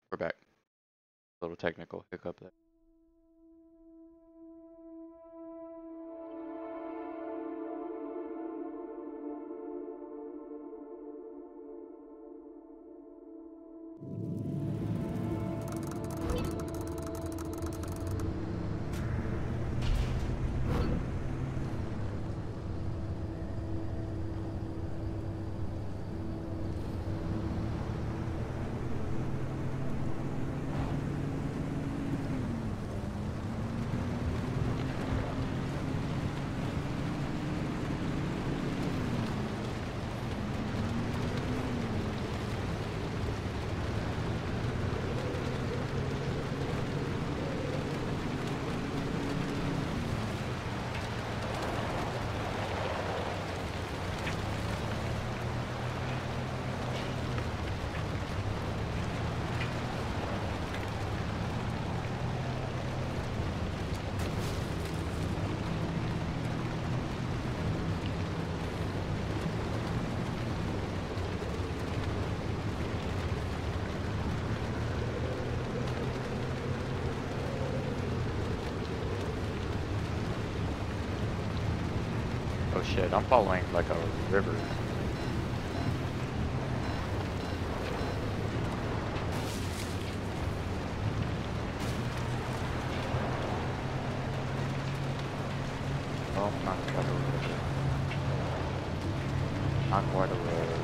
We're back. Little technical hiccup there. Oh shit, I'm following like a river. Oh, not quite a river. Not quite a road.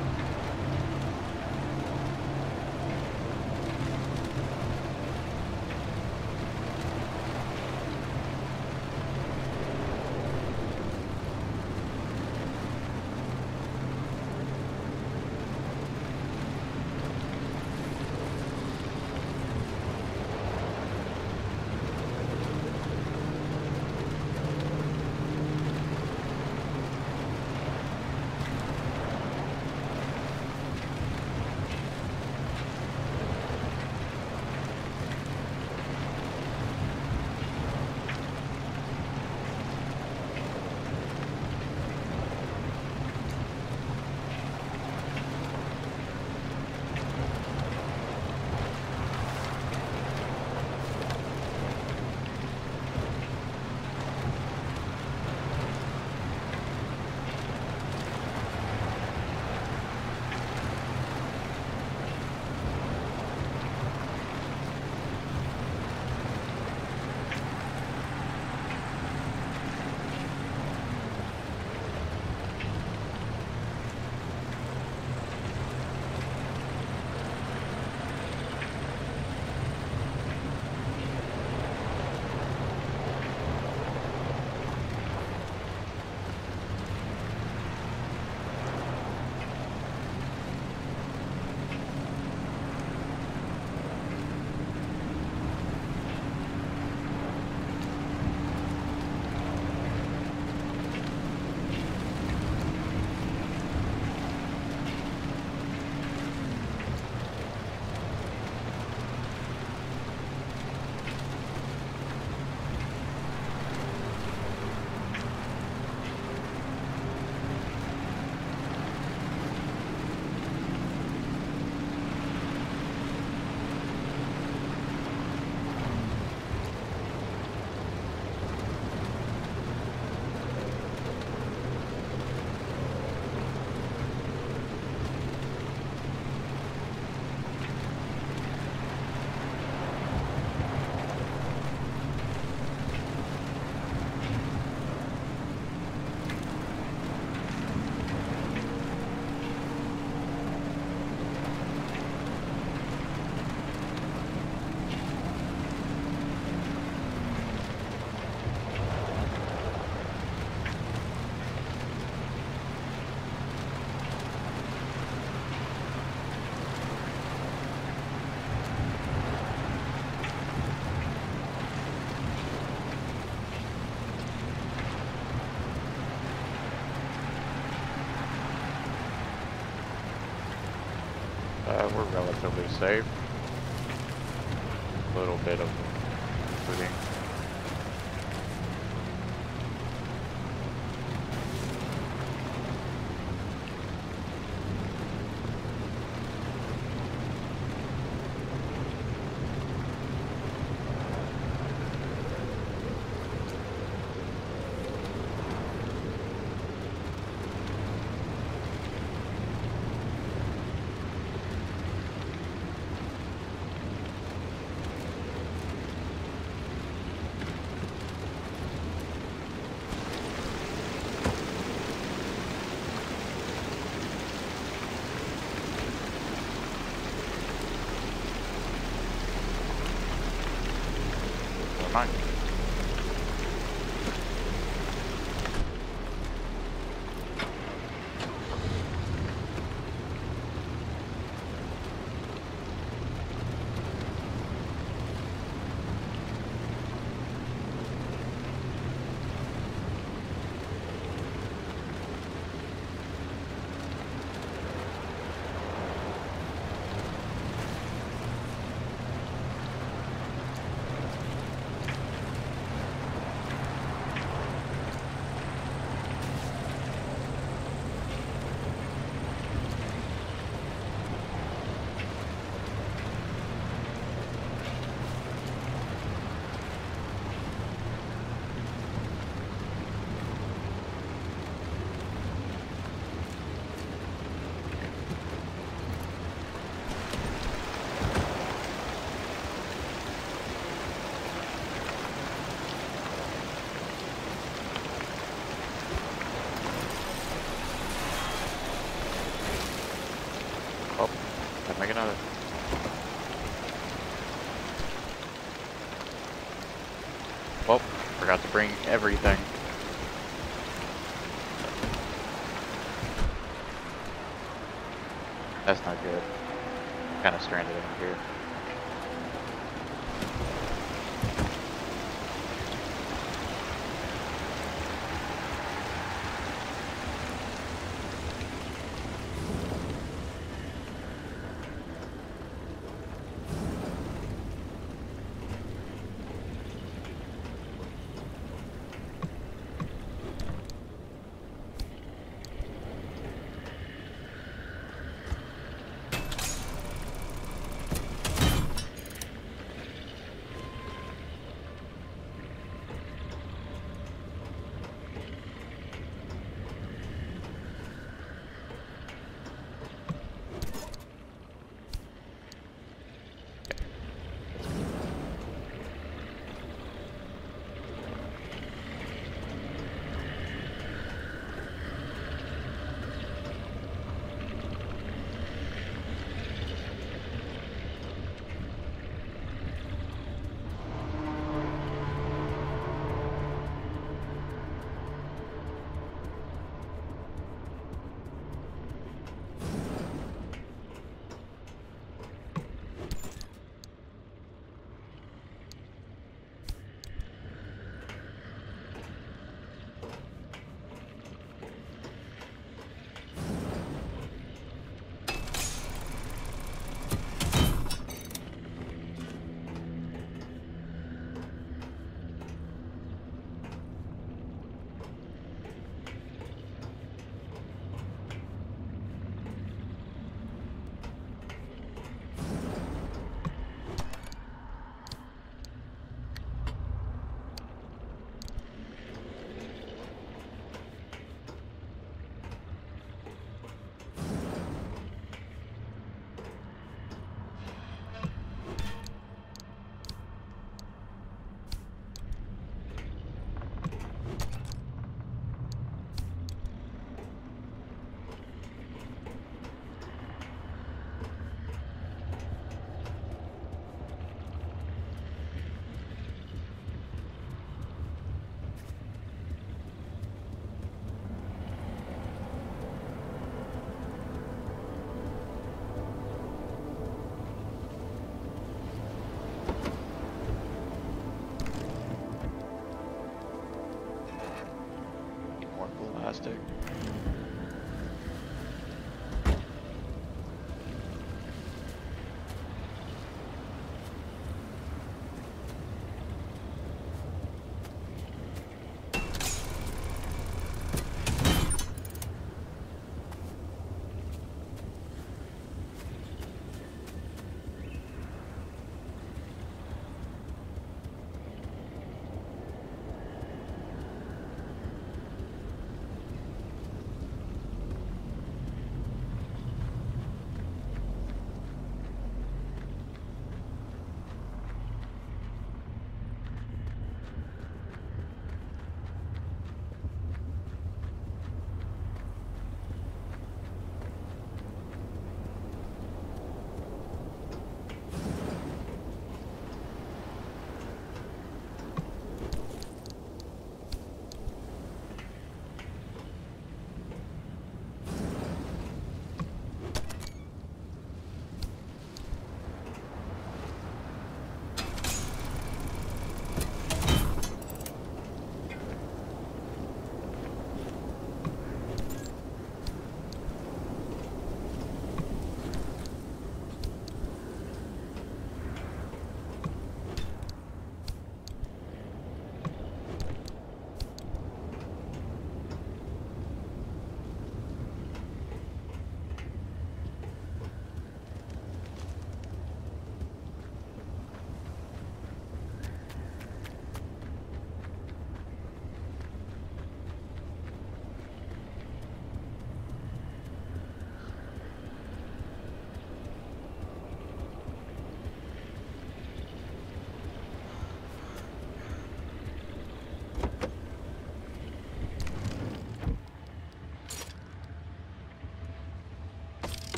We're relatively safe. A little bit of footing. make another. Well, forgot to bring everything. That's not good. Kind of stranded in here.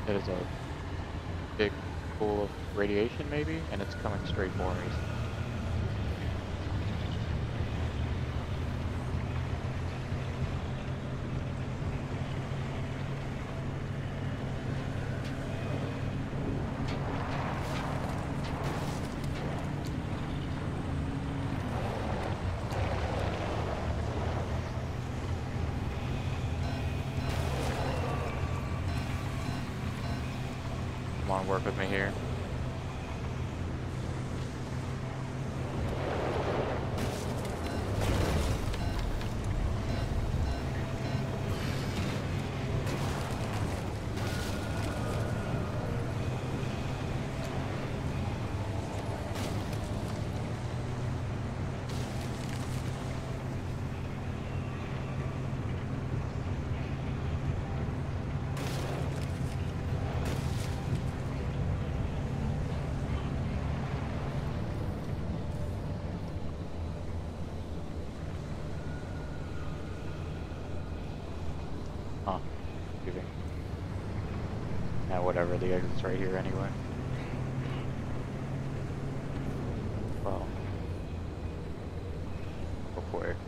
It is a big pool of radiation, maybe, and it's coming straight for me. Come on, work with me here. Huh. Leaving. Yeah, whatever, the exit's right here anyway. Well. Go for it.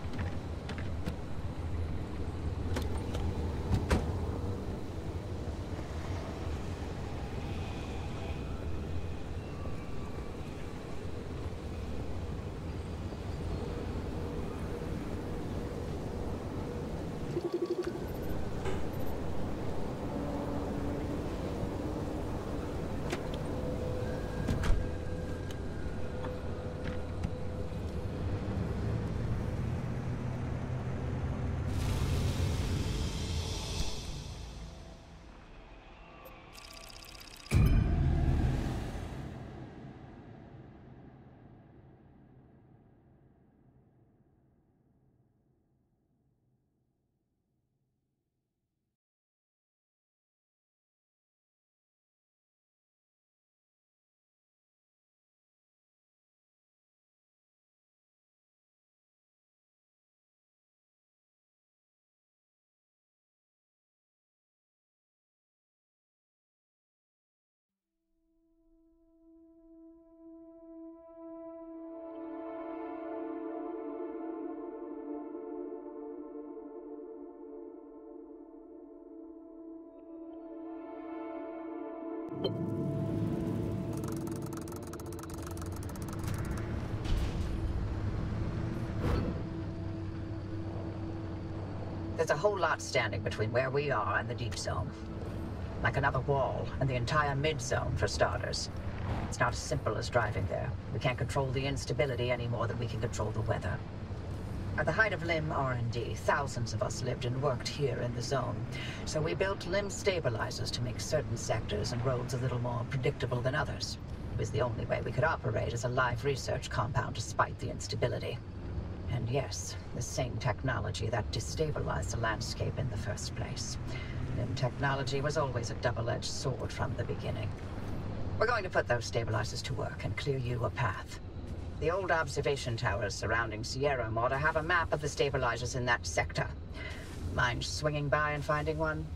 There's a whole lot standing between where we are and the deep zone. Like another wall, and the entire mid-zone, for starters. It's not as simple as driving there. We can't control the instability any more than we can control the weather. At the height of LIM R&D, thousands of us lived and worked here in the zone. So we built LIM stabilizers to make certain sectors and roads a little more predictable than others. It was the only way we could operate as a live research compound despite the instability. And yes, the same technology that destabilized the landscape in the first place. LIM technology was always a double-edged sword from the beginning. We're going to put those stabilizers to work and clear you a path. The old observation towers surrounding Sierra ought to have a map of the stabilizers in that sector. Mind swinging by and finding one?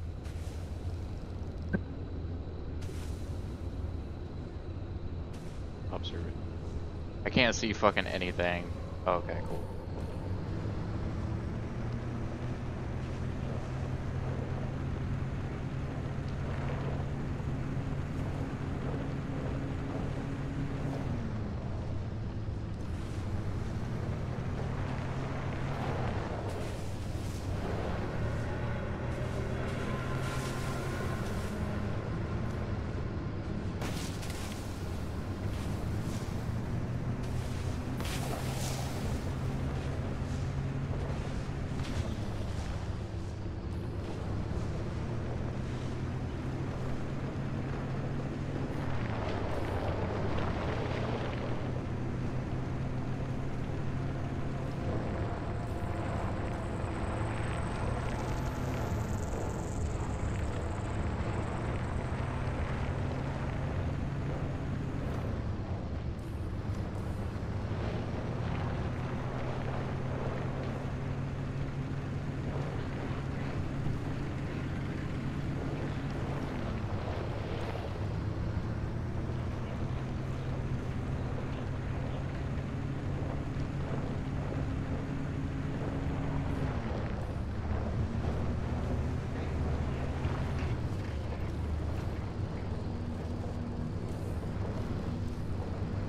Observe it. I can't see fucking anything. Okay, cool.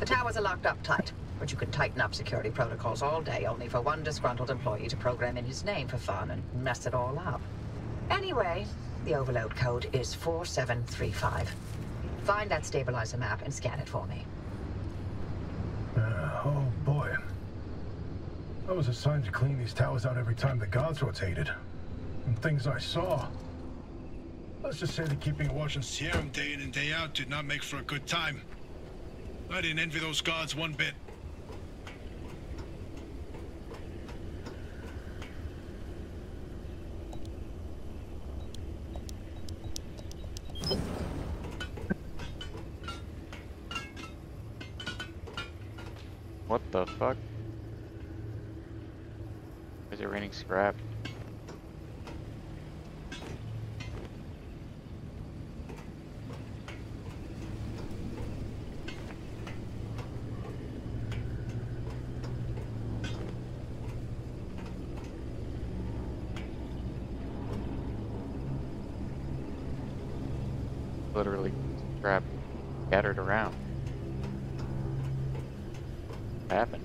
towers are locked up tight, but you can tighten up security protocols all day only for one disgruntled employee to program in his name for fun and mess it all up. Anyway, the overload code is 4735. Find that stabilizer map and scan it for me. Oh boy. I was assigned to clean these towers out every time the guards rotated. And things I saw. Let's just say that keeping a watch on Sierra day in and day out did not make for a good time. I didn't envy those guards one bit. What the fuck? Is it raining scrap? Literally scrap scattered around. What happened?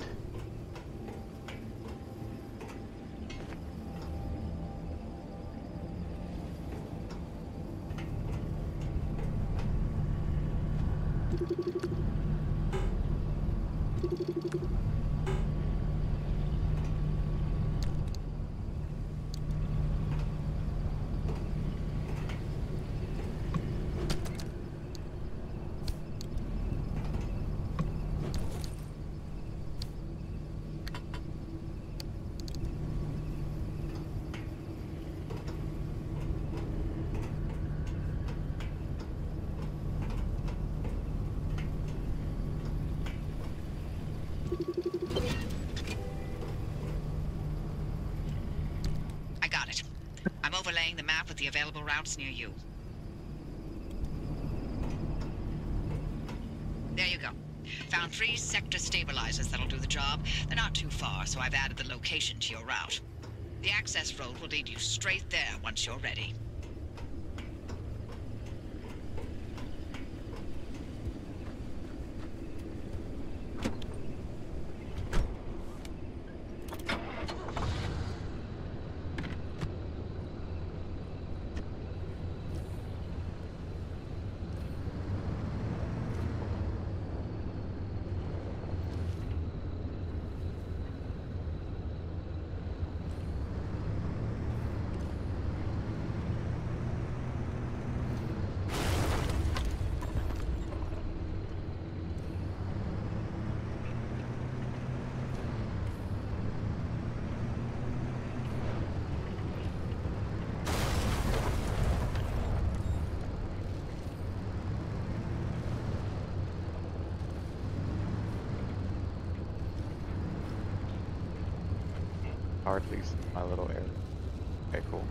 I got it. I'm overlaying the map with the available routes near you. There you go. Found 3 sector stabilizers that'll do the job. They're not too far, so I've added the location to your route. The access road will lead you straight there once you're ready. Hardly see my little area. Okay, cool.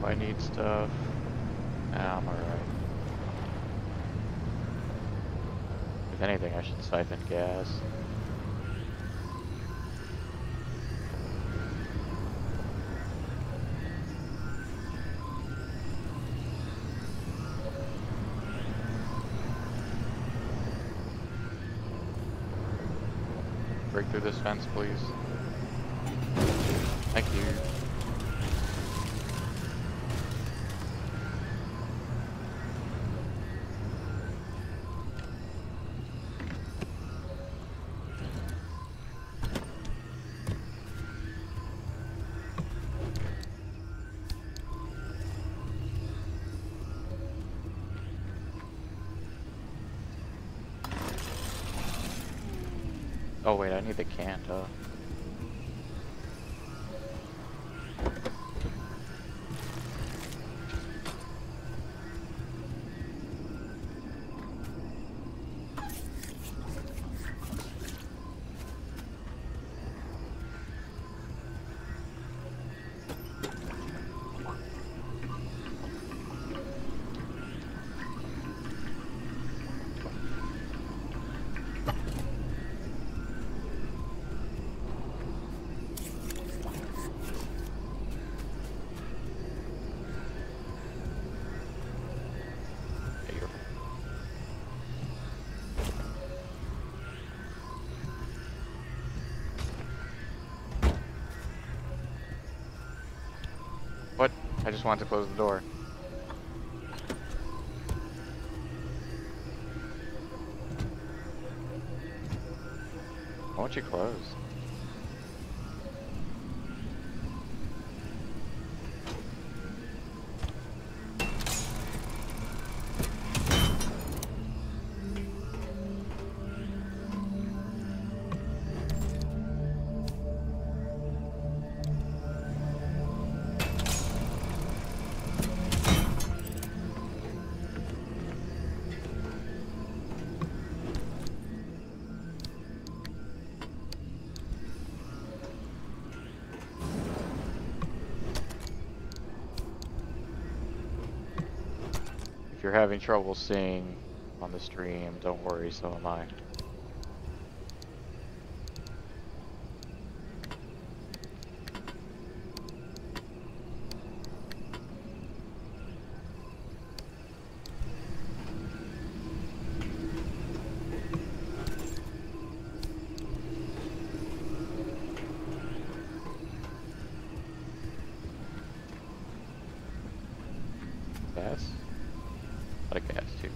I need stuff. Nah, I'm alright. If anything, I should siphon gas. Break through this fence, please. Thank you. Oh wait, I need the can, huh? What? I just wanted to close the door. Why won't you close? If you're having trouble seeing on the stream, don't worry, so am I. Gas? A lot of gas, too.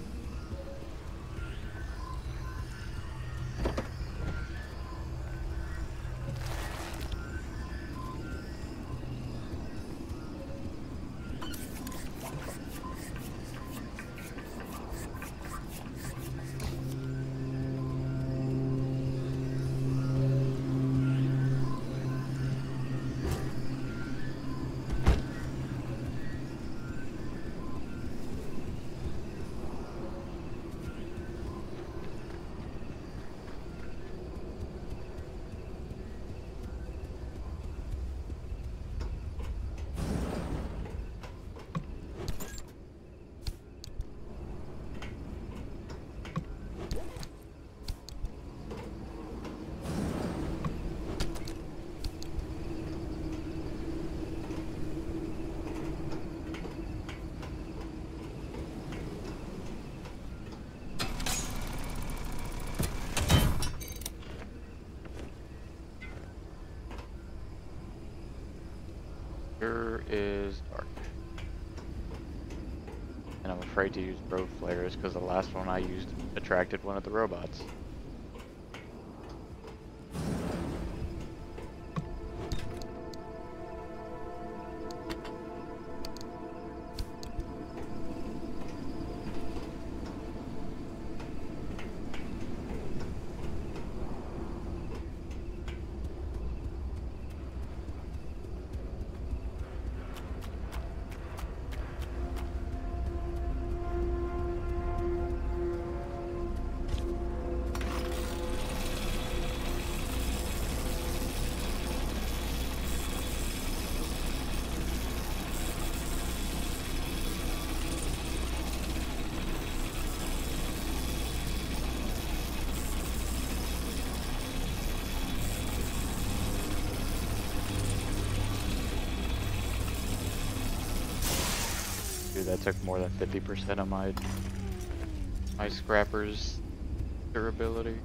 Here is dark. And I'm afraid to use road flares because the last one I used attracted one of the robots. that took more than 50% of my scrapper's durability.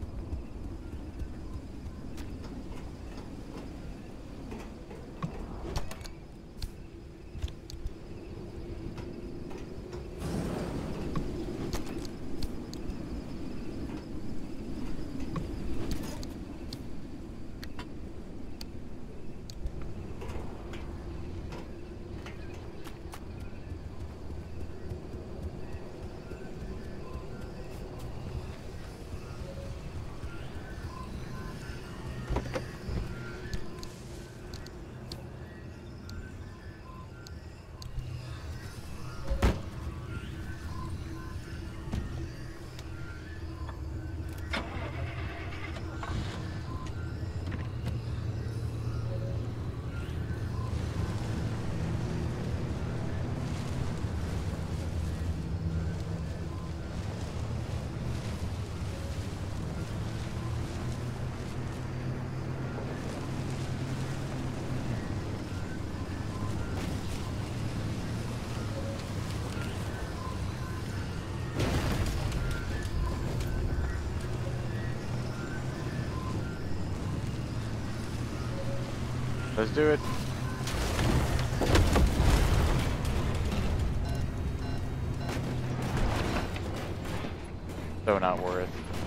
Let's do it. So not worth.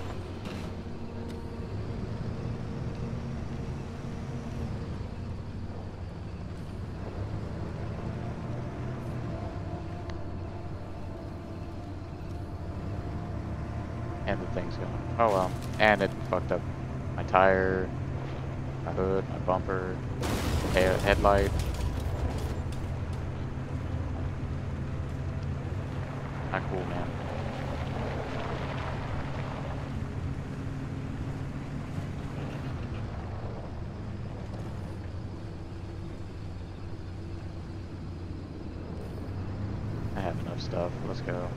And the thing's gone. Oh well. And it fucked up my tire, my hood, my bumper, headlight. Not cool, man. I have enough stuff. Let's go.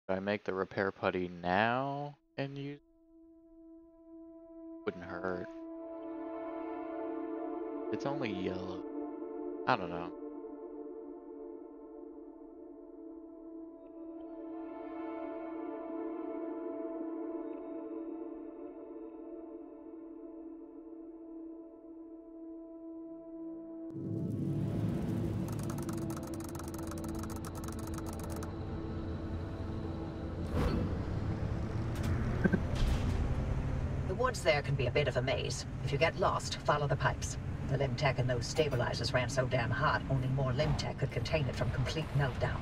Do I make the repair putty now and use? Wouldn't hurt. It's only yellow. I don't know. The woods there can be a bit of a maze. If you get lost, follow the pipes. The limb tech in those stabilizers ran so damn hot, only more limb tech could contain it from complete meltdown.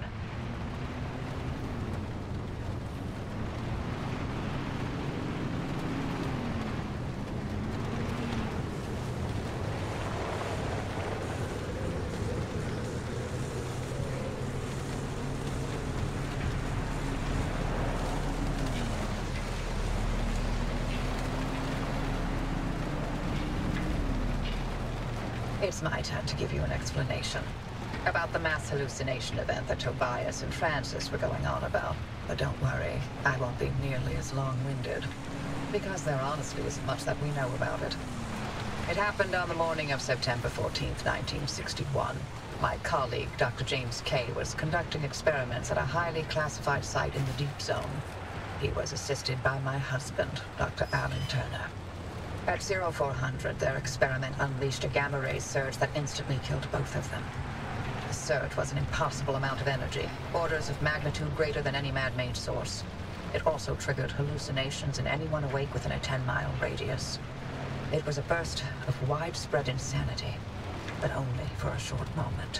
It's my turn to give you an explanation about the mass hallucination event that Tobias and Francis were going on about. But don't worry, I won't be nearly as long-winded, because there honestly isn't much that we know about it. It happened on the morning of September 14th, 1961. My colleague, Dr. James Kay, was conducting experiments at a highly classified site in the Deep Zone. He was assisted by my husband, Dr. Alan Turner. At 0400, their experiment unleashed a gamma-ray surge that instantly killed both of them. The surge was an impossible amount of energy, orders of magnitude greater than any man-made source. It also triggered hallucinations in anyone awake within a 10-mile radius. It was a burst of widespread insanity, but only for a short moment.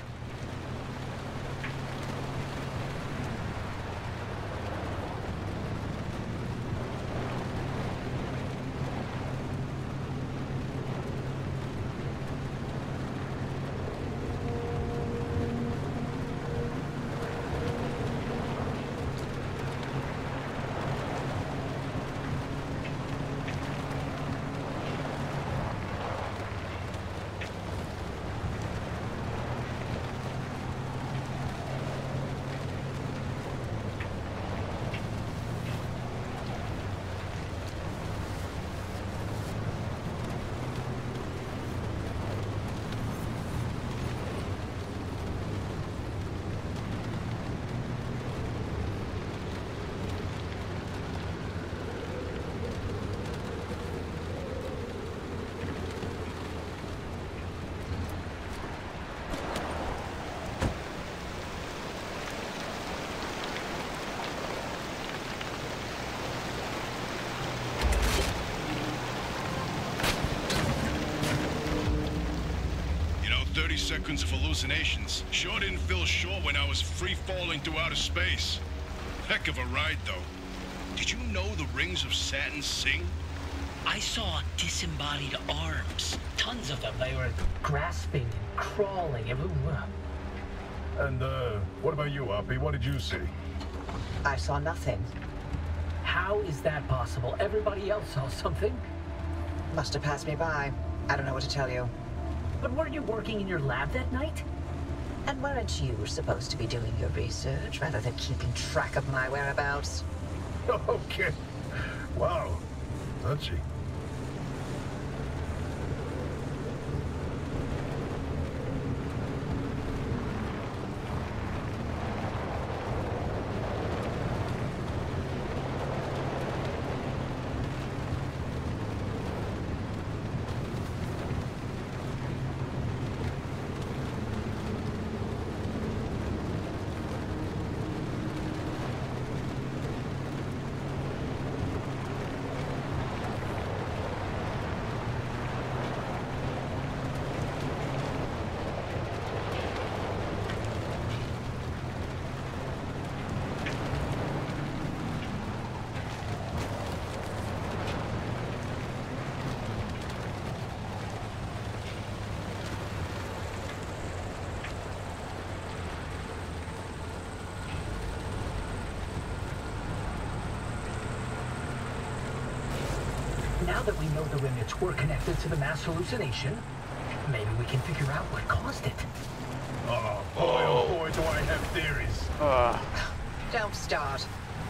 You know, 30 seconds of hallucinations sure didn't feel short when I was free-falling through outer space. Heck of a ride, though. Did you know the rings of Saturn sing? I saw disembodied arms. Tons of them. They were grasping and crawling. And, what about you, Hoppy? What did you see? I saw nothing. How is that possible? Everybody else saw something. Must have passed me by. I don't know what to tell you. But weren't you working in your lab that night? And weren't you supposed to be doing your research rather than keeping track of my whereabouts? Okay. Wow. Touchy. Now that we know the remnants were connected to the mass hallucination, maybe we can figure out what caused it. Oh boy, do I have theories. Don't start.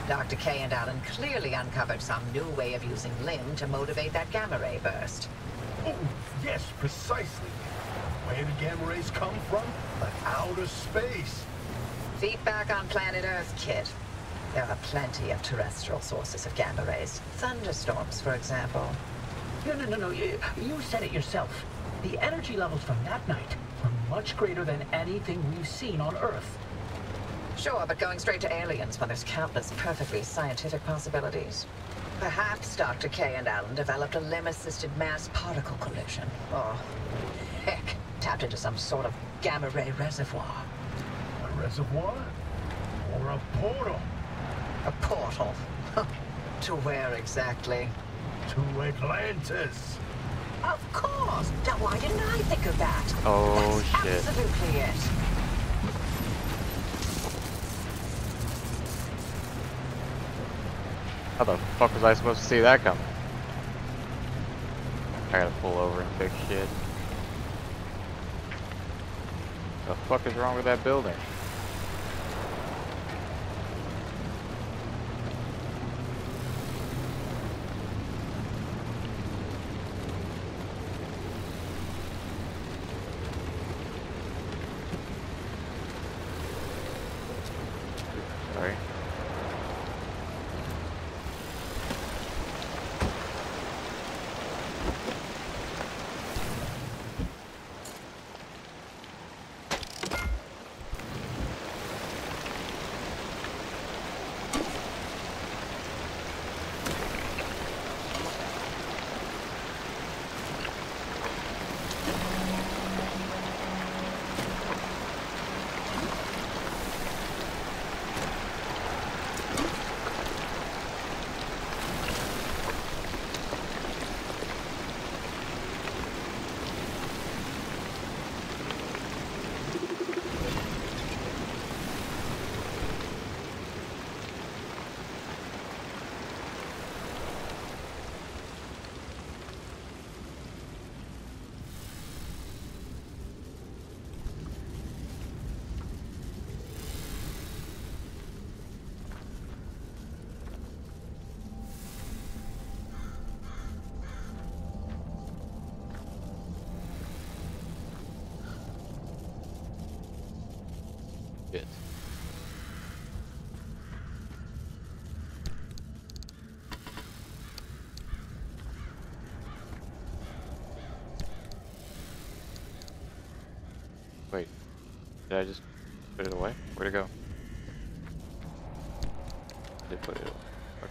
Dr. K and Allen clearly uncovered some new way of using Lim to motivate that gamma ray burst. Oh, yes, precisely. Where do gamma rays come from? Like outer space. Feedback on planet Earth, kid. There are plenty of terrestrial sources of gamma rays. Thunderstorms, for example. No. You said it yourself. The energy levels from that night were much greater than anything we've seen on Earth. Sure, but going straight to aliens when there's countless perfectly scientific possibilities. Perhaps Dr. K and Allen developed a Lim-assisted mass particle collision. Or, heck, tapped into some sort of gamma ray reservoir. A reservoir? Or a portal? A portal. To where exactly? To Atlantis. Of course! Now why didn't I think of that? Oh, That's shit. absolutely it. How the fuck was I supposed to see that coming? I gotta pull over and fix shit. The fuck is wrong with that building? Sorry. Shit. Wait, did I just put it away? Where'd it go? I did put it away. Okay.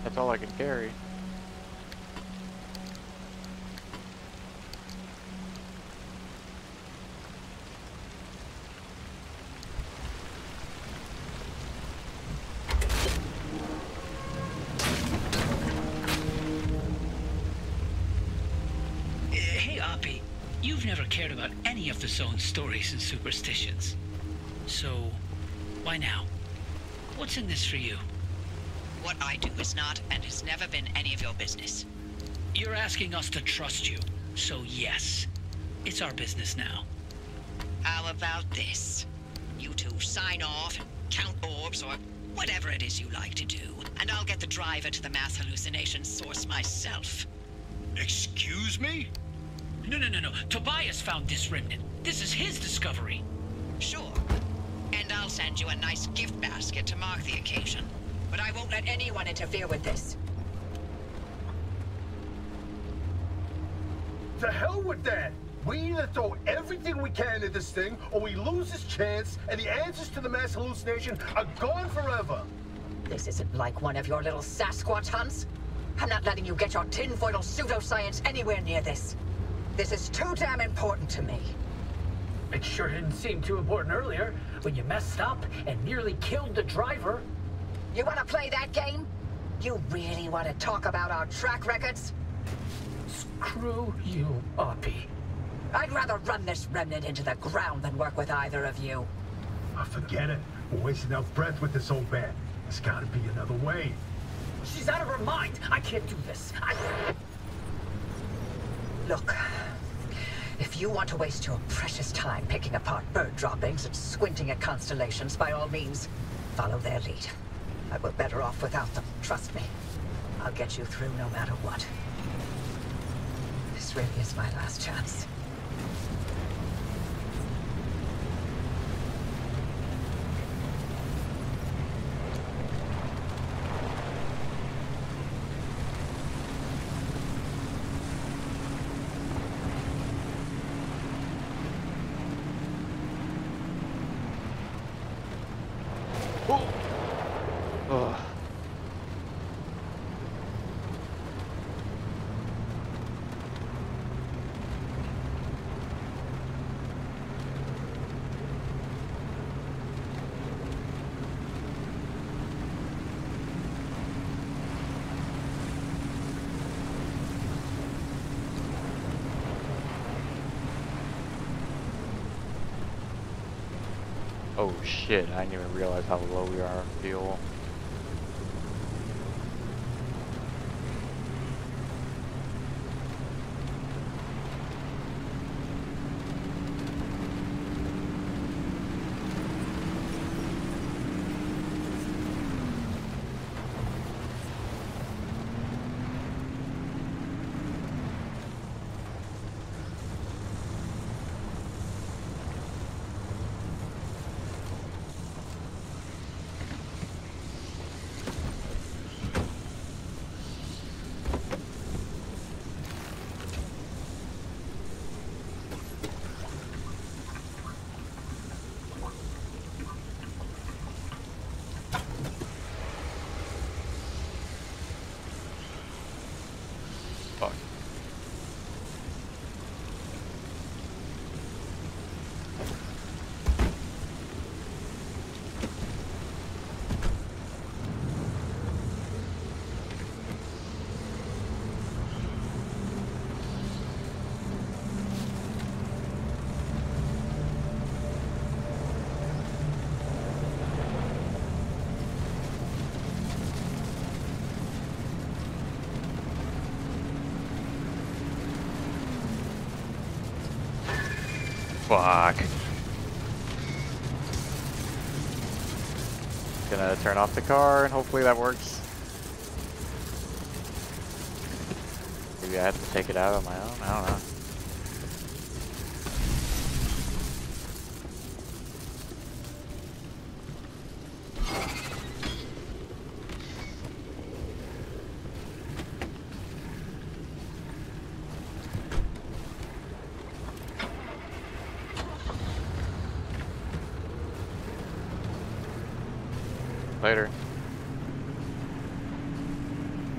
That's all I can carry. Hey, Oppie, you've never cared about any of the zone's stories and superstitions. So, why now? What's in this for you? What I do is not and has never been any of your business. You're asking us to trust you, so yes, it's our business now. How about this? You two sign off, count orbs, or whatever it is you like to do, and I'll get the driver to the mass hallucination source myself. Excuse me? No. Tobias found this remnant. This is his discovery. Sure. And I'll send you a nice gift basket to mark the occasion. But I won't let anyone interfere with this. To hell with that! We either throw everything we can at this thing, or we lose this chance, and the answers to the mass hallucination are gone forever! This isn't like one of your little Sasquatch hunts. I'm not letting you get your tinfoil pseudoscience anywhere near this. This is too damn important to me. It sure didn't seem too important earlier, when you messed up and nearly killed the driver. You want to play that game? You really want to talk about our track records? Screw you, Oppie. I'd rather run this remnant into the ground than work with either of you. Oh, forget it. We're wasting our breath with this old bat. There's gotta be another way. She's out of her mind. I can't do this. Look, if you want to waste your precious time picking apart bird droppings and squinting at constellations, by all means, follow their lead. I were better off without them, trust me. I'll get you through no matter what. This really is my last chance. Oh shit, I didn't even realize how low we are on fuel. Fuck. Fuck. Gonna turn off the car and hopefully that works. Maybe I have to take it out on my own, I don't know. Later.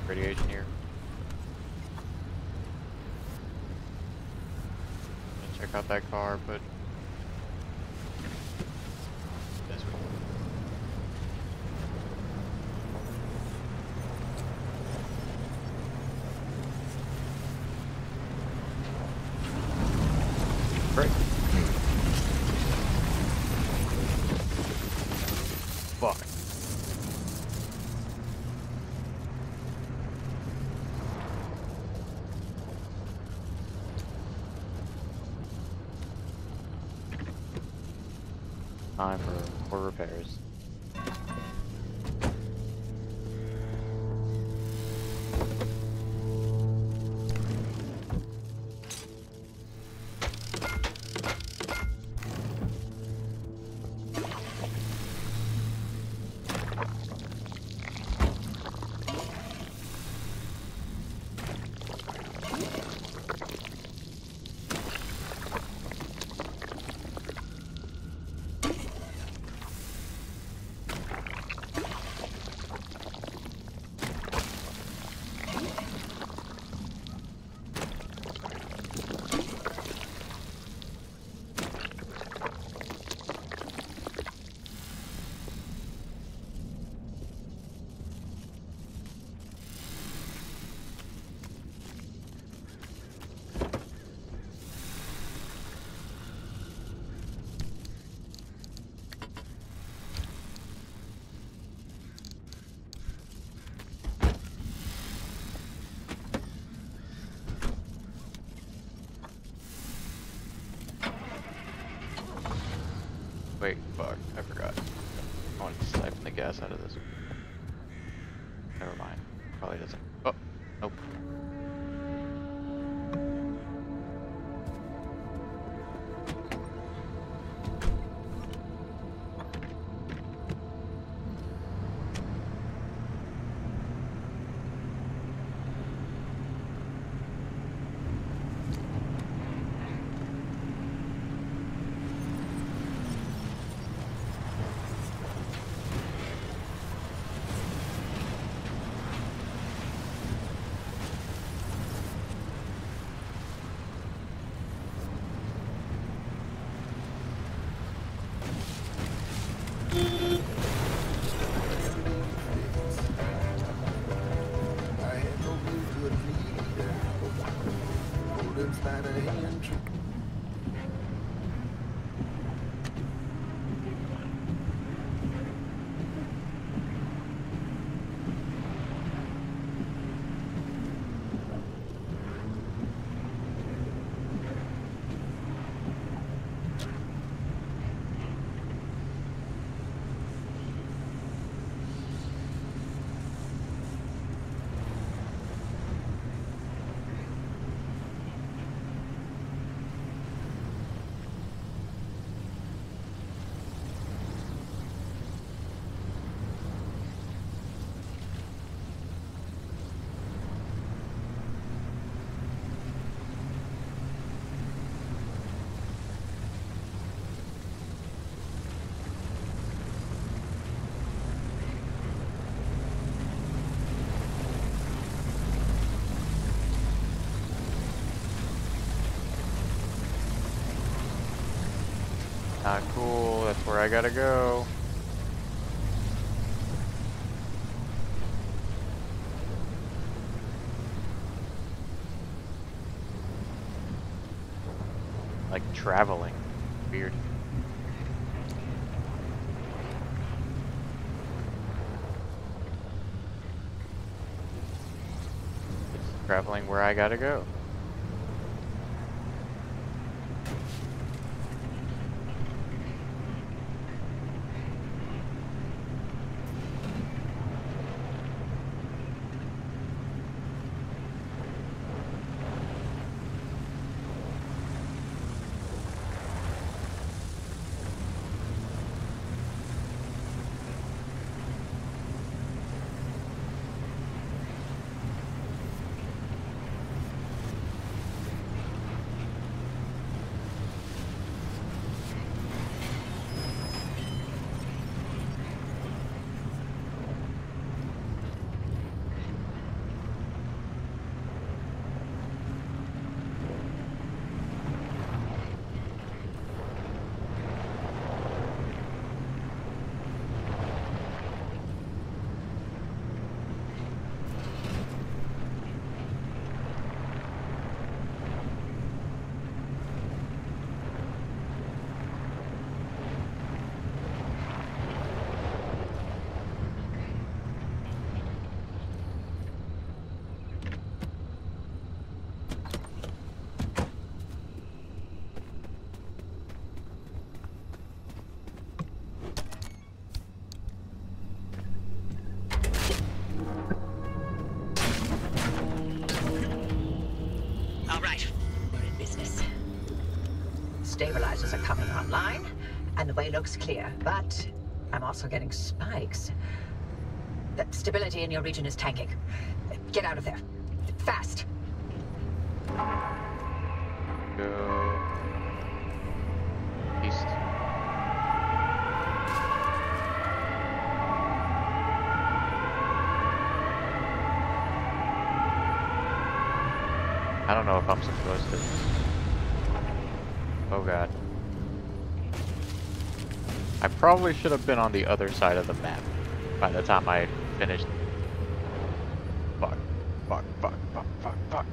radiation here. Check out that car, but this one. Great. Fuck. Time for repairs. Wait, fuck, I forgot. I want to siphon the gas out of this. Never mind. Probably doesn't. Oh, nope. Not cool, that's where I gotta go. Like traveling. Weird. It's traveling where I gotta go. and the way looks clear, but I'm also getting spikes. The stability in your region is tanking. Get out of there. Fast. Go east. I don't know if I'm supposed to. Oh god. I probably should have been on the other side of the map by the time I finished. Fuck. Fuck, fuck, fuck, fuck, fuck.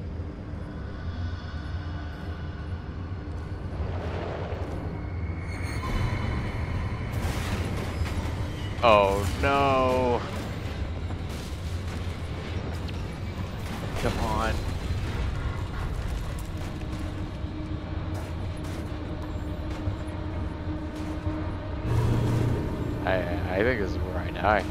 Oh no. Come on. I think this is where I die.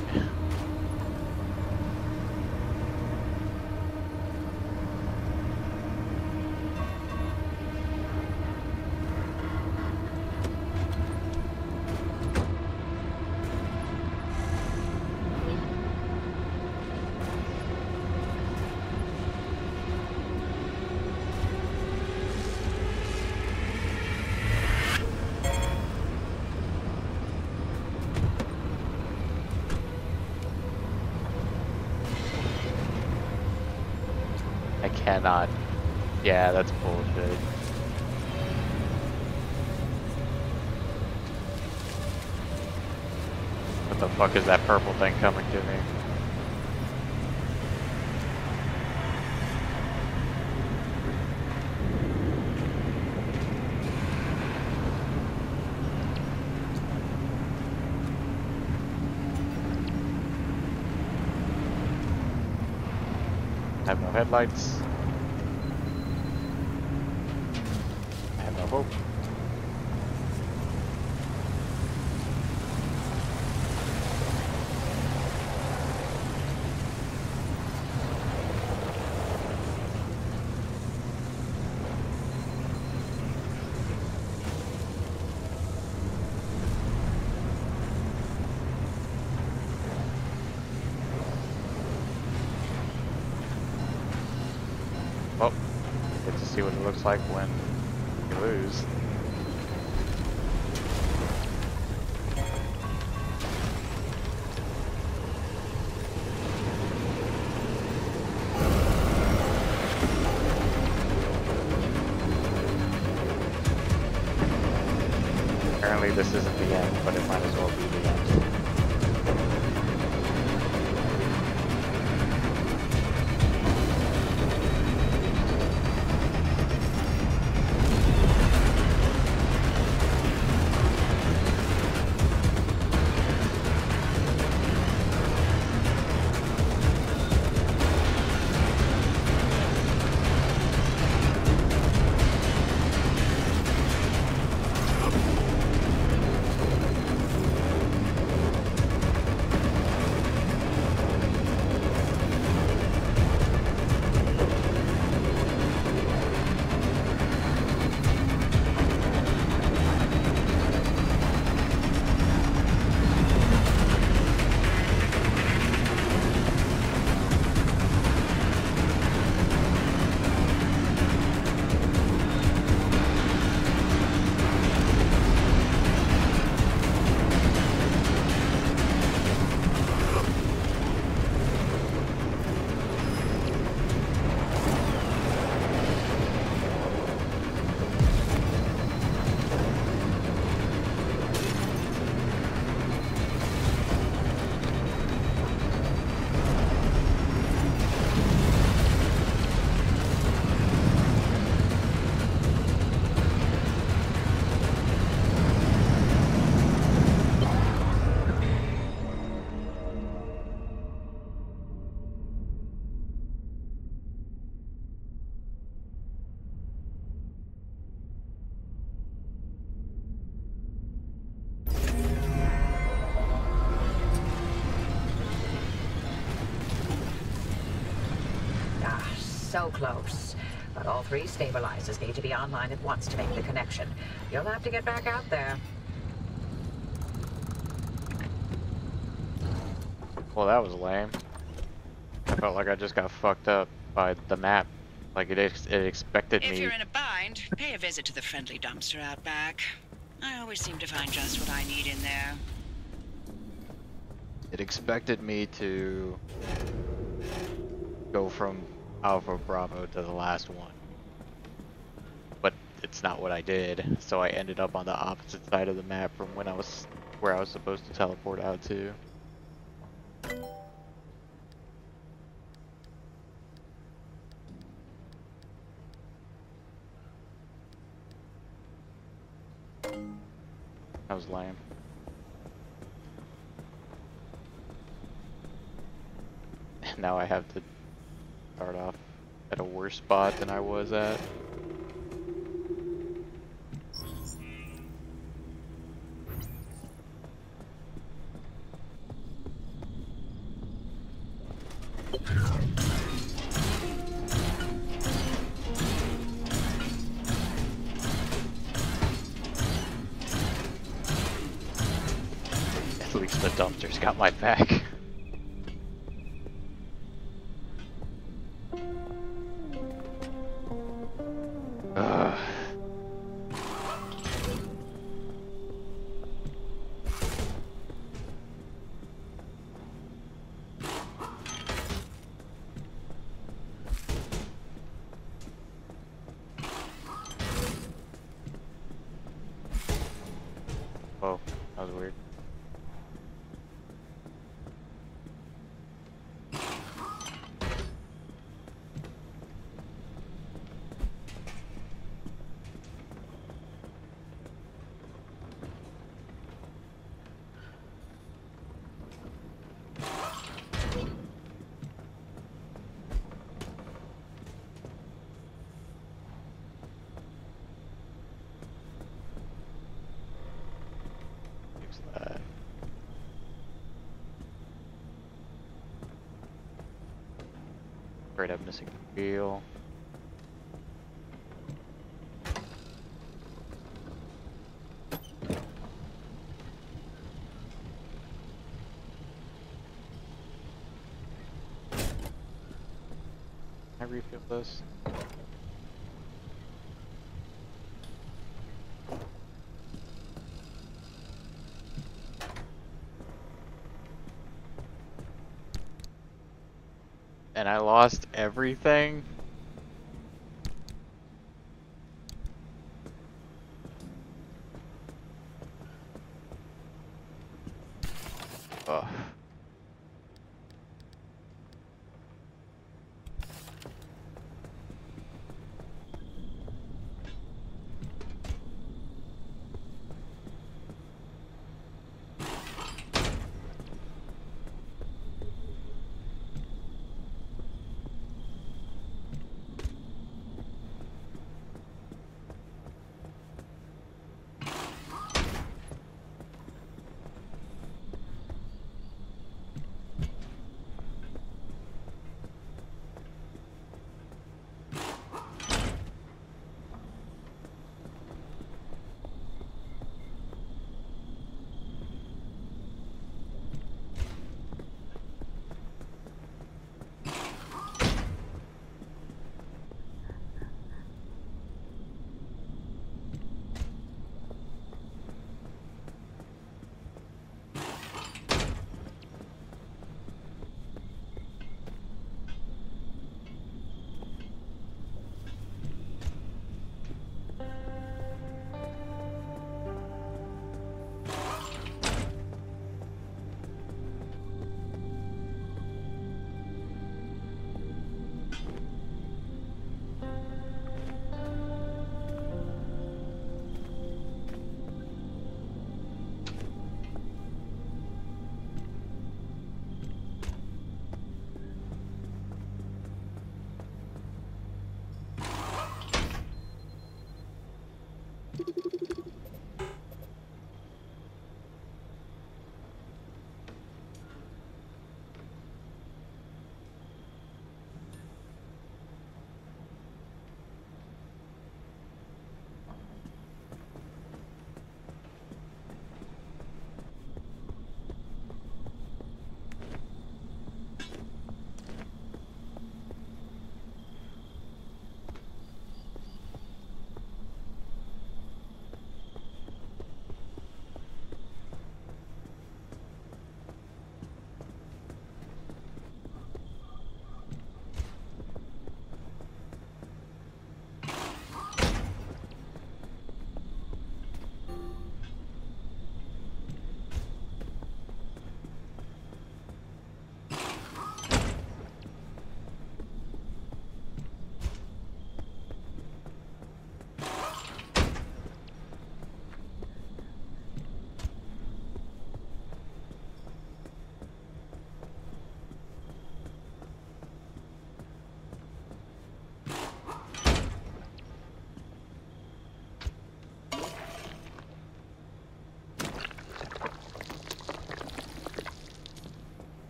Cannot. Yeah, that's bullshit. What the fuck is that purple thing coming to me? I have no headlights. I have no hope. Well, get to see what it looks like when you lose. Apparently this isn't the end, but it might as well be the end. So close. But all three stabilizers need to be online at once to make the connection. You'll have to get back out there. Well, that was lame. I felt like I just got fucked up by the map. Like it expected If me. you're in a bind, pay a visit to the friendly dumpster out back. I always seem to find just what I need in there. It expected me to go from Alpha Bravo to the last one. But it's not what I did, so I ended up on the opposite side of the map from where I was supposed to teleport out to. That was lame. And now I have to start off at a worse spot than I was at. At least the dumpster's got my back. Ugh. Whoa, that was weird. Fix that. Afraid I'm missing the wheel. Can I refill this? And I lost everything? Ugh.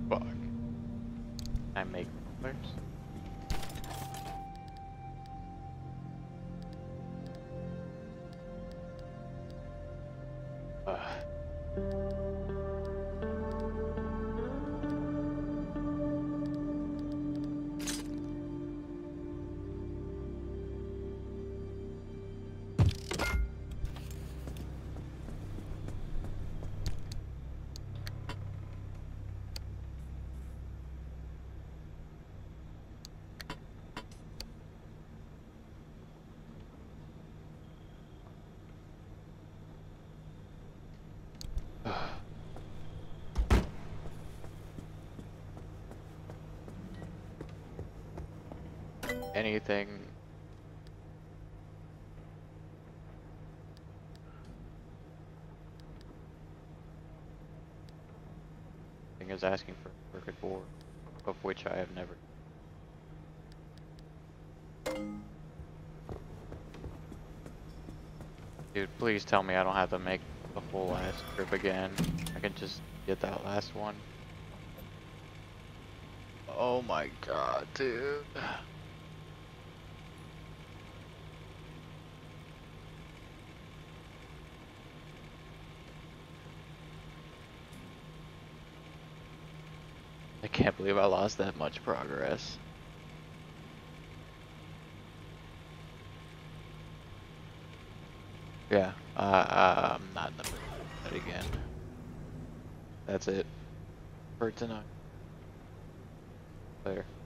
Fuck. I make players? Anything. Thing is asking for a circuit board, of which I have never. Dude, please tell me I don't have to make the whole last trip again. I can just get that last one. Oh my god, dude. I can't believe I lost that much progress. Yeah, I'm not in the mood for that again. That's it for tonight. Later.